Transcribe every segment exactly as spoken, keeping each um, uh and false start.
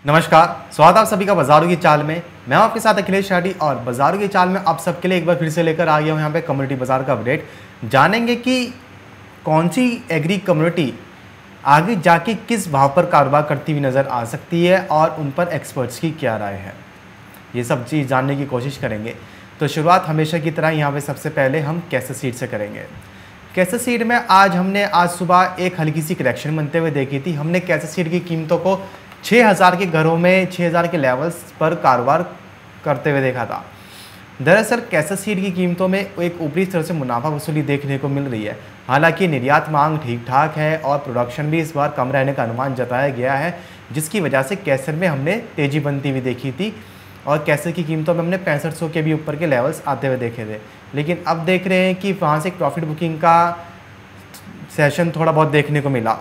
नमस्कार, स्वागत आप सभी का बाजारों की चाल में। मैं हूं आपके साथ अखिलेश शाटी और बाजारों की चाल में आप सबके लिए एक बार फिर से लेकर आ गया हूं यहाँ पे कम्युनिटी बाजार का अपडेट। जानेंगे कि कौन सी एग्री कम्युनिटी आगे जाके किस भाव पर कारोबार करती हुई नज़र आ सकती है और उन पर एक्सपर्ट्स की क्या राय है, ये सब चीज़ जानने की कोशिश करेंगे। तो शुरुआत हमेशा की तरह यहाँ पे सबसे पहले हम कैसे सीड से करेंगे। कैसे सीड में आज हमने आज सुबह एक हल्की सी करेक्शन बनते हुए देखी थी। हमने कैसे सीड की कीमतों को छः हज़ार के घरों में छः हज़ार के लेवल्स पर कारोबार करते हुए देखा था। दरअसल कैसे सीड की कीमतों में एक ऊपरी स्तर से मुनाफा वसूली देखने को मिल रही है। हालांकि निर्यात मांग ठीक ठाक है और प्रोडक्शन भी इस बार कम रहने का अनुमान जताया गया है, जिसकी वजह से कैसर में हमने तेज़ी बनती हुई देखी थी और कैसर की कीमतों में हमने पैंसठ सौ के भी ऊपर के लेवल्स आते हुए देखे थे। लेकिन अब देख रहे हैं कि वहाँ से एक प्रॉफिट बुकिंग का सेशन थोड़ा बहुत देखने को मिला।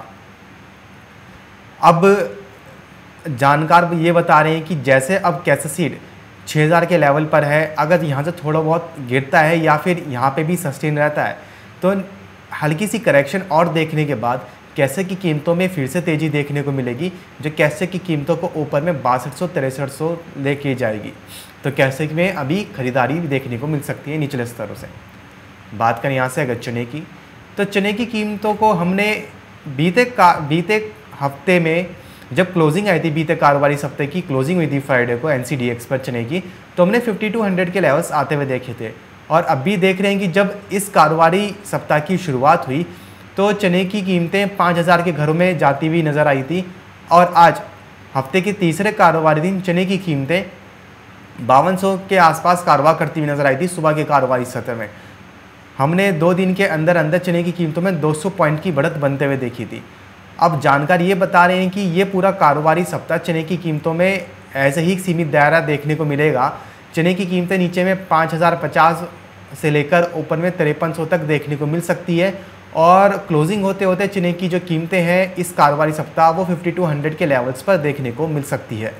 अब जानकार ये बता रहे हैं कि जैसे अब कैसे सीड छः हज़ार के लेवल पर है, अगर यहाँ से थोड़ा बहुत गिरता है या फिर यहाँ पे भी सस्टेन रहता है तो हल्की सी करेक्शन और देखने के बाद कैसे की कीमतों में फिर से तेज़ी देखने को मिलेगी, जो कैसे की कीमतों को ऊपर में बासठ सौ तिरसठ सौ लेके जाएगी। तो कैसे में अभी खरीदारी भी देखने को मिल सकती है निचले स्तरों से। बात करें यहाँ से अगर चने की, तो चने की कीमतों को हमने बीते का बीते हफ्ते में जब क्लोजिंग आई थी, बीते कारोबारी सप्ताह की क्लोजिंग हुई थी फ्राइडे को एनसीडीएक्स पर चने की, तो हमने बावन सौ के लेवल्स आते हुए देखे थे। और अब भी देख रहे हैं कि जब इस कारोबारी सप्ताह की शुरुआत हुई तो चने की कीमतें पाँच हज़ार के घरों में जाती हुई नज़र आई थी और आज हफ्ते के तीसरे कारोबारी दिन चने की कीमतें बावन सौ के आसपास कारोबार करती हुई नज़र आई थी। सुबह के कारोबारी सत्र में हमने दो दिन के अंदर अंदर चने की कीमतों में दो सौ पॉइंट की बढ़त बनते हुए देखी थी। अब जानकार ये बता रहे हैं कि ये पूरा कारोबारी सप्ताह चने की कीमतों में ऐसे ही सीमित दायरा देखने को मिलेगा। चने की कीमतें नीचे में पाँच हज़ार पचास से लेकर ऊपर में तिरपन सौ तक देखने को मिल सकती है और क्लोजिंग होते होते चने की जो कीमतें हैं इस कारोबारी सप्ताह वो बावन सौ के लेवल्स पर देखने को मिल सकती है।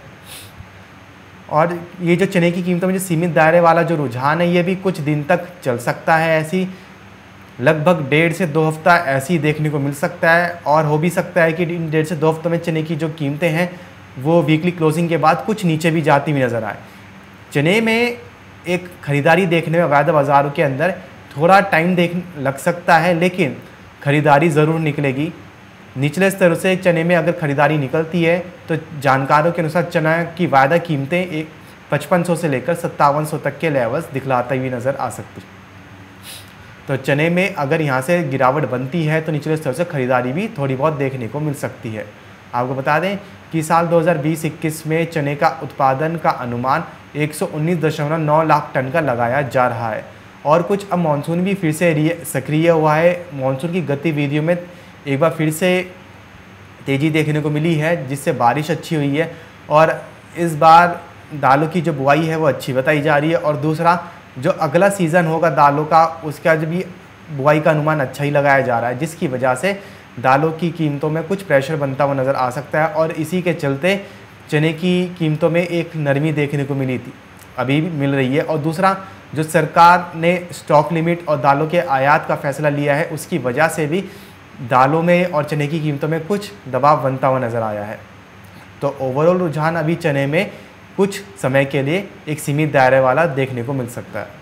और ये जो चने की कीमतों में जो सीमित दायरे वाला जो रुझान है ये भी कुछ दिन तक चल सकता है, ऐसी लगभग डेढ़ से दो हफ्ता ऐसी देखने को मिल सकता है। और हो भी सकता है कि इन डेढ़ से दो हफ्तों में चने की जो कीमतें हैं वो वीकली क्लोजिंग के बाद कुछ नीचे भी जाती हुई नज़र आए। चने में एक ख़रीदारी देखने में अवैध बाज़ारों के अंदर थोड़ा टाइम देख लग सकता है, लेकिन ख़रीदारी ज़रूर निकलेगी। निचले स्तर से चने में अगर ख़रीदारी निकलती है तो जानकारों के अनुसार चना की वायदा कीमतें एक पचपन सौ से लेकर सत्तावन सौ तक के लेवल्स दिखलाती हुई नज़र आ सकती है। तो चने में अगर यहाँ से गिरावट बनती है तो निचले स्तर से खरीदारी भी थोड़ी बहुत देखने को मिल सकती है। आपको बता दें कि साल दो हज़ार बीस इक्कीस में चने का उत्पादन का अनुमान एक सौ उन्नीस दशमलव नौ लाख टन का लगाया जा रहा है और कुछ अब मानसून भी फिर से सक्रिय हुआ है। मानसून की गतिविधियों में एक बार फिर से तेज़ी देखने को मिली है, जिससे बारिश अच्छी हुई है और इस बार दालों की जो बुआई है वो अच्छी बताई जा रही है। और दूसरा जो अगला सीज़न होगा दालों का, उसका जो भी बुआई का अनुमान अच्छा ही लगाया जा रहा है, जिसकी वजह से दालों की कीमतों में कुछ प्रेशर बनता हुआ नज़र आ सकता है। और इसी के चलते चने की कीमतों में एक नरमी देखने को मिली थी, अभी भी मिल रही है। और दूसरा जो सरकार ने स्टॉक लिमिट और दालों के आयात का फैसला लिया है, उसकी वजह से भी दालों में और चने की कीमतों में कुछ दबाव बनता हुआ नज़र आया है। तो ओवरऑल रुझान अभी चने में कुछ समय के लिए एक सीमित दायरे वाला देखने को मिल सकता है।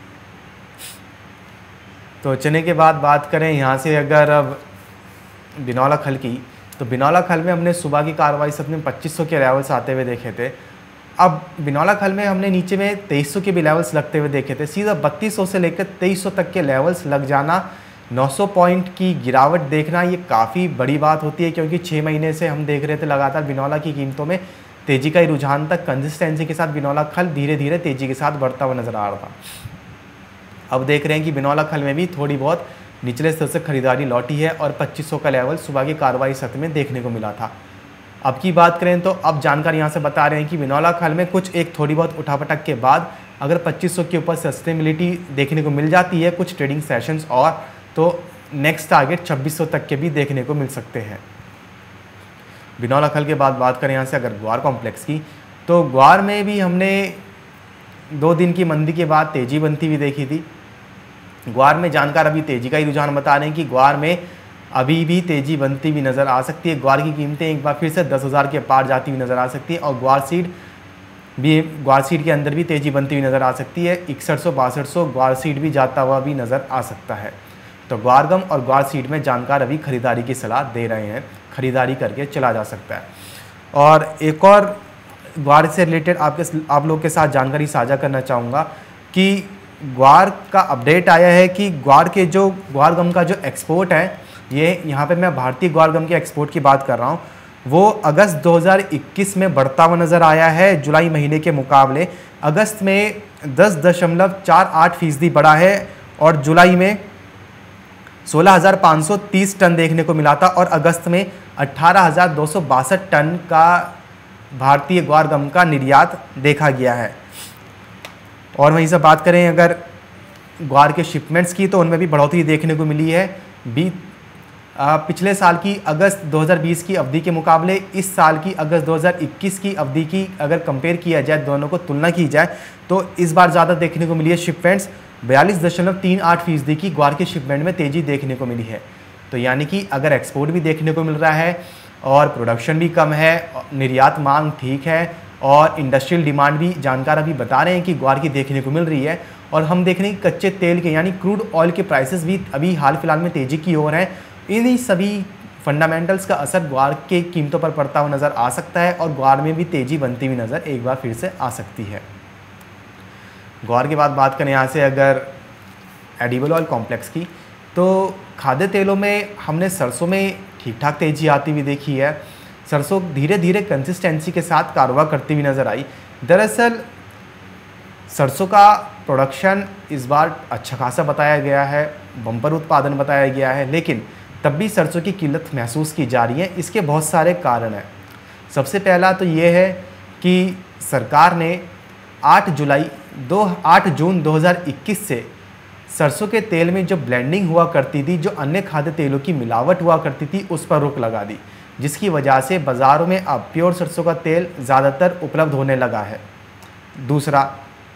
तो चने के बाद बात करें यहाँ से अगर अब बिनौला खल की, तो बिनौला खल में हमने सुबह की कार्रवाई सत्र में पच्चीस सौ के लेवल्स आते हुए देखे थे। अब बिनौला खल में हमने नीचे में तेईस सौ के भी लेवल्स लगते हुए देखे थे। सीधा बत्तीस सौ से लेकर तेईस सौ तक के लेवल्स लग जाना, नौ सौ पॉइंट की गिरावट देखना, ये काफ़ी बड़ी बात होती है, क्योंकि छः महीने से हम देख रहे थे लगातार बिनौला की कीमतों में तेज़ी का ही रुझान तक कंसिस्टेंसी के साथ बिनौला खल धीरे धीरे तेज़ी के साथ बढ़ता हुआ नज़र आ रहा था। अब देख रहे हैं कि बिनौला खल में भी थोड़ी बहुत निचले स्तर से खरीदारी लौटी है और पच्चीस सौ का लेवल सुबह की कार्रवाई सत्र में देखने को मिला था। अब की बात करें तो अब जानकार यहाँ से बता रहे हैं कि बिनौला खल में कुछ एक थोड़ी बहुत उठापटक के बाद अगर पच्चीस सौ के ऊपर सस्टेनेबिलिटी देखने को मिल जाती है कुछ ट्रेडिंग सेशंस और, तो नेक्स्ट टारगेट छब्बीस सौ तक के भी देखने को मिल सकते हैं। बिनौला खल के बाद बात करें यहाँ से अगर ग्वार कॉम्प्लेक्स की, तो ग्वार में भी हमने दो दिन की मंदी के बाद तेज़ी बनती हुई देखी थी। ग्वार में जानकार अभी तेज़ी का ही रुझान बता रहे हैं कि ग्वार में अभी भी तेज़ी बनती हुई नज़र आ सकती है। ग्वार की कीमतें एक बार फिर से दस हज़ार के पार जाती हुई नज़र आ सकती है और ग्वार सीड भी ग्वार सीड के अंदर भी तेज़ी बनती हुई नज़र आ सकती है। इकसठ सौ बासठ सौ ग्वार सीड भी जाता हुआ भी नज़र आ सकता है। तो ग्वार गम और ग्वार सीड में जानकार अभी खरीदारी की सलाह दे रहे हैं, खरीदारी करके चला जा सकता है। और एक और ग्वार से रिलेटेड आपके आप लोग के साथ जानकारी साझा करना चाहूँगा कि ग्वार का अपडेट आया है कि ग्वार के जो ग्वार गम का जो एक्सपोर्ट है, ये यहाँ पे मैं भारतीय ग्वार गम के एक्सपोर्ट की बात कर रहा हूँ, वो अगस्त दो हज़ार इक्कीस में बढ़ता हुआ नज़र आया है। जुलाई महीने के मुकाबले अगस्त में दस दशमलव चार आठ फीसदी बढ़ा है और जुलाई में सोलह हज़ार पाँच सौ तीस टन देखने को मिला था और अगस्त में अट्ठारह हज़ार दो सौ बासठ टन का भारतीय ग्वार गम का निर्यात देखा गया है। और वहीं से बात करें अगर ग्वार के शिपमेंट्स की, तो उनमें भी बढ़ोतरी देखने को मिली है। बी आ, पिछले साल की अगस्त दो हज़ार बीस की अवधि के मुकाबले इस साल की अगस्त दो हज़ार इक्कीस की अवधि की अगर कंपेयर किया जाए, दोनों को तुलना की जाए, तो इस बार ज़्यादा देखने को मिली है शिपमेंट्स। बयालीस दशमलव तीन आठ फीसदी की ग्वार के शिपमेंट में तेज़ी देखने को मिली है। तो यानी कि अगर एक्सपोर्ट भी देखने को मिल रहा है और प्रोडक्शन भी कम है, निर्यात मांग ठीक है और इंडस्ट्रियल डिमांड भी जानकार अभी बता रहे हैं कि ग्वार की देखने को मिल रही है। और हम देख रहे हैं कि कच्चे तेल के यानी क्रूड ऑयल के प्राइसेस भी अभी हाल फिलहाल में तेज़ी की ओर हैं। इन्हीं सभी फंडामेंटल्स का असर ग्वार के कीमतों पर पड़ता हुआ नज़र आ सकता है और ग्वार में भी तेज़ी बनती हुई नज़र एक बार फिर से आ सकती है। ग्वार के बाद बात करें यहाँ से अगर एडिबल ऑयल कॉम्प्लेक्स की, तो खाद्य तेलों में हमने सरसों में ठीक ठाक तेज़ी आती हुई देखी है। सरसों धीरे धीरे कंसिस्टेंसी के साथ कारोबार करती हुई नज़र आई। दरअसल सरसों का प्रोडक्शन इस बार अच्छा खासा बताया गया है, बम्पर उत्पादन बताया गया है, लेकिन तब भी सरसों की किल्लत महसूस की जा रही है। इसके बहुत सारे कारण हैं। सबसे पहला तो ये है कि सरकार ने आठ जुलाई दो आठ जून दो हज़ार इक्कीस से सरसों के तेल में जो ब्लेंडिंग हुआ करती थी, जो अन्य खाद्य तेलों की मिलावट हुआ करती थी, उस पर रोक लगा दी, जिसकी वजह से बाज़ारों में अब प्योर सरसों का तेल ज़्यादातर उपलब्ध होने लगा है। दूसरा,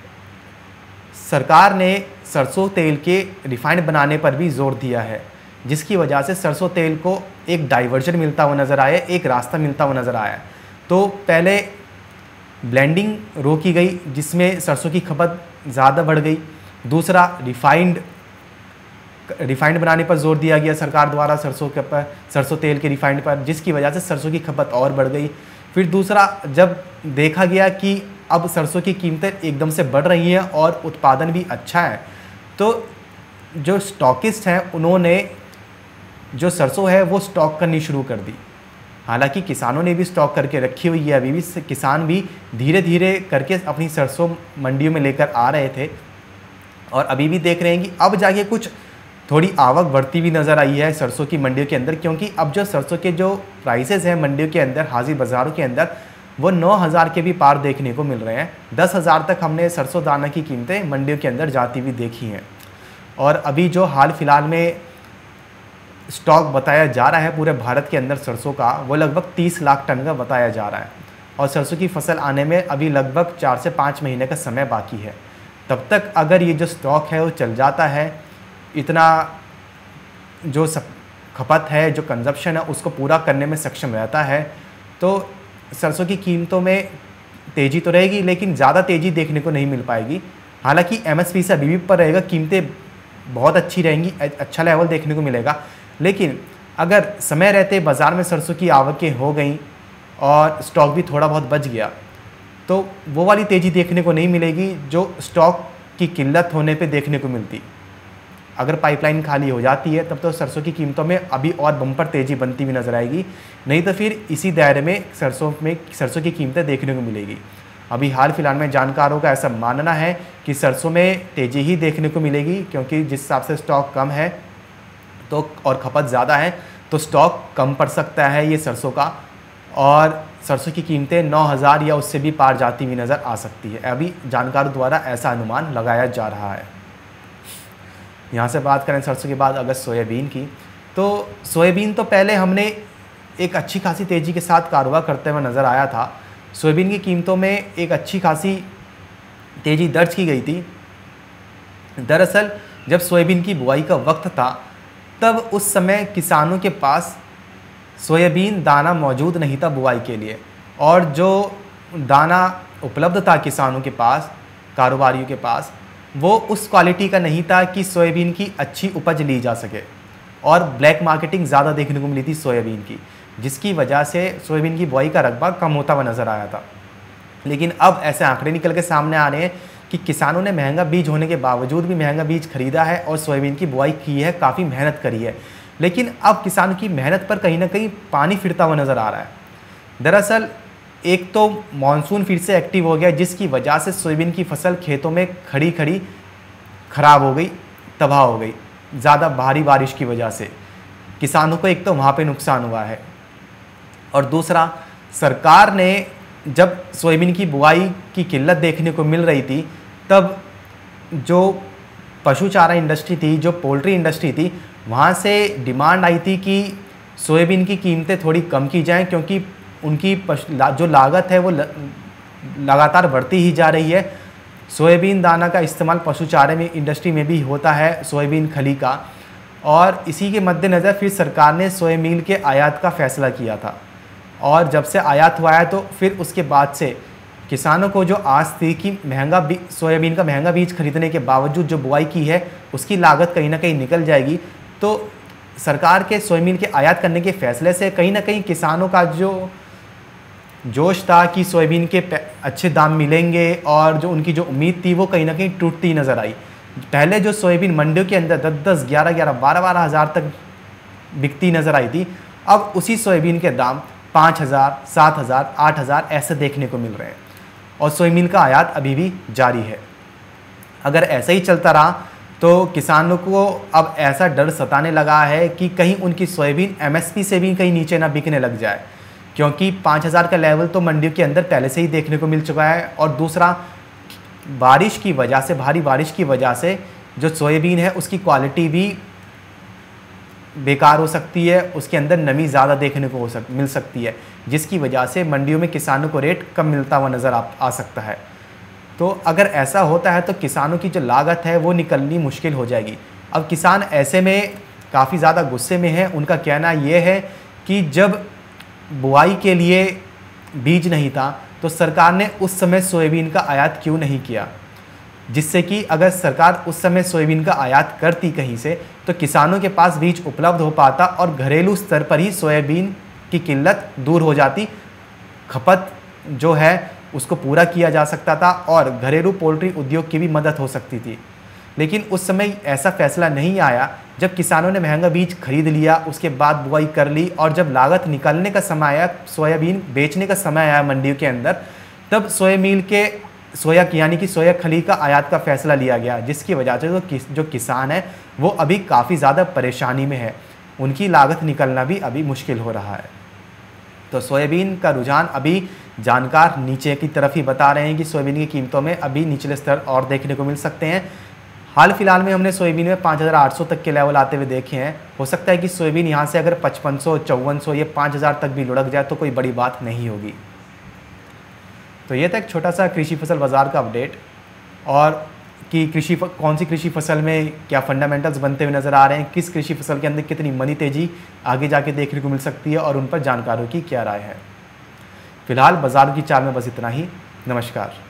सरकार ने सरसों तेल के रिफाइंड बनाने पर भी जोर दिया है, जिसकी वजह से सरसों तेल को एक डाइवर्जन मिलता हुआ नज़र आया, एक रास्ता मिलता हुआ नज़र आया। तो पहले ब्लेंडिंग रोकी गई, जिसमें सरसों की खपत ज़्यादा बढ़ गई। दूसरा, रिफाइंड रिफाइंड बनाने पर जोर दिया गया सरकार द्वारा सरसों के पर सरसों तेल के रिफाइंड पर, जिसकी वजह से सरसों की खपत और बढ़ गई। फिर दूसरा, जब देखा गया कि अब सरसों की कीमतें एकदम से बढ़ रही हैं और उत्पादन भी अच्छा है, तो जो स्टॉकिस्ट हैं उन्होंने जो सरसों है वो स्टॉक करनी शुरू कर दी। हालांकि किसानों ने भी स्टॉक करके रखी हुई है, अभी भी किसान भी धीरे धीरे करके अपनी सरसों मंडियों में लेकर आ रहे थे और अभी भी देख रहे हैं कि अब जाके कुछ थोड़ी आवक बढ़ती हुई नज़र आई है सरसों की मंडियों के अंदर, क्योंकि अब जो सरसों के जो प्राइसेस हैं मंडियों के अंदर, हाजिर बाज़ारों के अंदर, वो नौ हज़ार के भी पार देखने को मिल रहे हैं। दस हज़ार तक हमने सरसों दाना की कीमतें मंडियों के अंदर जाती हुई देखी हैं। और अभी जो हाल फिलहाल में स्टॉक बताया जा रहा है पूरे भारत के अंदर सरसों का, वो लगभग तीस लाख टन का बताया जा रहा है और सरसों की फसल आने में अभी लगभग चार से पाँच महीने का समय बाकी है। तब तक अगर ये जो स्टॉक है वो चल जाता है, इतना जो खपत है, जो कंजप्शन है, उसको पूरा करने में सक्षम रहता है, तो सरसों की कीमतों में तेज़ी तो रहेगी, लेकिन ज़्यादा तेज़ी देखने को नहीं मिल पाएगी। हालांकि एमएसपी से अभी भी पर रहेगा, कीमतें बहुत अच्छी रहेंगी, अच्छा लेवल देखने को मिलेगा। लेकिन अगर समय रहते बाज़ार में सरसों की आवकें हो गई और स्टॉक भी थोड़ा बहुत बच गया, तो वो वाली तेज़ी देखने को नहीं मिलेगी जो स्टॉक की किल्लत होने पे देखने को मिलती। अगर पाइपलाइन खाली हो जाती है तब तो सरसों की कीमतों में अभी और बम्पर तेज़ी बनती हुई नज़र आएगी, नहीं तो फिर इसी दायरे में सरसों में सरसों की कीमतें देखने को मिलेगी। अभी हाल फिलहाल में जानकारों का ऐसा मानना है कि सरसों में तेज़ी ही देखने को मिलेगी, क्योंकि जिस हिसाब से स्टॉक कम है तो और खपत ज़्यादा है, तो स्टॉक कम पड़ सकता है ये सरसों का, और सरसों की कीमतें नौ हज़ार या उससे भी पार जाती हुई नज़र आ सकती है। अभी जानकारों द्वारा ऐसा अनुमान लगाया जा रहा है। यहाँ से बात करें सरसों के बाद अगर सोयाबीन की, तो सोयाबीन तो पहले हमने एक अच्छी खासी तेज़ी के साथ कारोबार करते हुए नज़र आया था। सोयाबीन की कीमतों में एक अच्छी खासी तेज़ी दर्ज की गई थी। दरअसल जब सोयाबीन की बुआई का वक्त था तब उस समय किसानों के पास सोयाबीन दाना मौजूद नहीं था बुआई के लिए, और जो दाना उपलब्ध था किसानों के पास, कारोबारियों के पास, वो उस क्वालिटी का नहीं था कि सोयाबीन की अच्छी उपज ली जा सके, और ब्लैक मार्केटिंग ज़्यादा देखने को मिली थी सोयाबीन की, जिसकी वजह से सोयाबीन की बुआई का रकबा कम होता हुआ नज़र आया था। लेकिन अब ऐसे आंकड़े निकल के सामने आ रहे हैं कि किसानों ने महंगा बीज होने के बावजूद भी महंगा बीज खरीदा है और सोयाबीन की बुआई की है, काफ़ी मेहनत करी है, लेकिन अब किसानों की मेहनत पर कहीं ना कहीं पानी फिरता हुआ नज़र आ रहा है। दरअसल एक तो मानसून फिर से एक्टिव हो गया, जिसकी वजह से सोयाबीन की फसल खेतों में खड़ी खड़ी ख़राब हो गई, तबाह हो गई, ज़्यादा भारी बारिश की वजह से किसानों को एक तो वहाँ पे नुकसान हुआ है, और दूसरा सरकार ने जब सोयाबीन की बुआई की किल्लत देखने को मिल रही थी, तब जो पशु चारा इंडस्ट्री थी, जो पोल्ट्री इंडस्ट्री थी, वहाँ से डिमांड आई थी कि सोयाबीन की कीमतें थोड़ी कम की जाएं, क्योंकि उनकी जो लागत है वो लगातार बढ़ती ही जा रही है। सोयाबीन दाना का इस्तेमाल पशु चारे में इंडस्ट्री में भी होता है, सोयाबीन खली का, और इसी के मद्देनज़र फिर सरकार ने सोया मील के आयात का फ़ैसला किया था, और जब से आयात हुआ है तो फिर उसके बाद से किसानों को जो आस थी कि महंगा बी सोयाबीन का महंगा बीज खरीदने के बावजूद जो बुआई की है उसकी लागत कहीं ना कहीं निकल जाएगी, तो सरकार के सोयाबीन के आयात करने के फ़ैसले से कहीं ना कहीं किसानों का जो जोश था कि सोयाबीन के अच्छे दाम मिलेंगे, और जो उनकी जो उम्मीद थी वो कहीं ना कहीं टूटती नज़र आई। पहले जो सोयाबीन मंडियों के अंदर दस दस ग्यारह ग्यारह बारह बारह हज़ार तक बिकती नज़र आई थी, अब उसी सोयाबीन के दाम पाँच हज़ार, सात हज़ार, आठ हज़ार ऐसे देखने को मिल रहे हैं, और सोयाबीन का आयात अभी भी जारी है। अगर ऐसा ही चलता रहा तो किसानों को अब ऐसा डर सताने लगा है कि कहीं उनकी सोयाबीन एमएसपी से भी कहीं नीचे ना बिकने लग जाए, क्योंकि पाँच हज़ार का लेवल तो मंडियों के अंदर पहले से ही देखने को मिल चुका है, और दूसरा बारिश की वजह से, भारी बारिश की वजह से जो सोयाबीन है उसकी क्वालिटी भी बेकार हो सकती है, उसके अंदर नमी ज़्यादा देखने को हो सक मिल सकती है, जिसकी वजह से मंडियों में किसानों को रेट कम मिलता हुआ नज़र आ, आ सकता है। तो अगर ऐसा होता है तो किसानों की जो लागत है वो निकलनी मुश्किल हो जाएगी। अब किसान ऐसे में काफ़ी ज़्यादा गुस्से में है। उनका कहना ये है कि जब बुआई के लिए बीज नहीं था तो सरकार ने उस समय सोयाबीन का आयात क्यों नहीं किया, जिससे कि अगर सरकार उस समय सोयाबीन का आयात करती कहीं से तो किसानों के पास बीज उपलब्ध हो पाता और घरेलू स्तर पर ही सोयाबीन की किल्लत दूर हो जाती, खपत जो है उसको पूरा किया जा सकता था और घरेलू पोल्ट्री उद्योग की भी मदद हो सकती थी। लेकिन उस समय ऐसा फैसला नहीं आया। जब किसानों ने महंगा बीज खरीद लिया, उसके बाद बुआई कर ली और जब लागत निकालने का समय आया, सोयाबीन बेचने का समय आया मंडियों के अंदर, तब सोया मील के सोया यानी कि सोया खली का आयात का फैसला लिया गया, जिसकी वजह से जो किस, जो किसान है वो अभी काफ़ी ज़्यादा परेशानी में है। उनकी लागत निकलना भी अभी मुश्किल हो रहा है। तो सोयाबीन का रुझान अभी जानकार नीचे की तरफ ही बता रहे हैं कि सोयाबीन की कीमतों में अभी निचले स्तर और देखने को मिल सकते हैं। हाल फिलहाल में हमने सोयाबीन में पाँच हज़ार आठ सौ तक के लेवल आते हुए देखे हैं। हो सकता है कि सोयाबीन यहाँ से अगर पचपन सौ चौवन सौ या पाँच हज़ार तक भी लुढ़क जाए तो कोई बड़ी बात नहीं होगी। तो ये था एक छोटा सा कृषि फसल बाज़ार का अपडेट, और कि कृषि कौन सी कृषि फसल में क्या फंडामेंटल्स बनते हुए नज़र आ रहे हैं, किस कृषि फसल के अंदर कितनी मनी तेज़ी आगे जाके देखने को मिल सकती है और उन पर जानकारों की क्या राय है। फिलहाल बाज़ार की चाल में बस इतना ही। नमस्कार।